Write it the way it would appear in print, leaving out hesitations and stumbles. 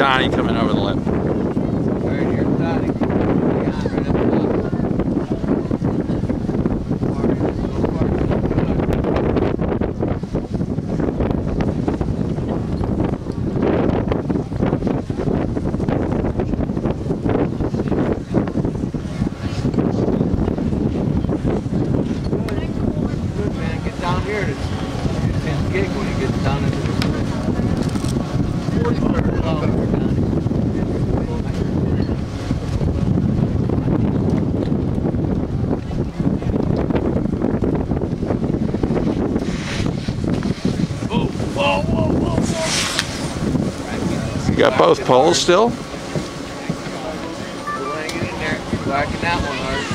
Donnie coming over the lip. Right here, Donnie. Good man, get down here. It's his gig when he gets down into the You got both poles still? Still hanging in there. Whacking that one hard.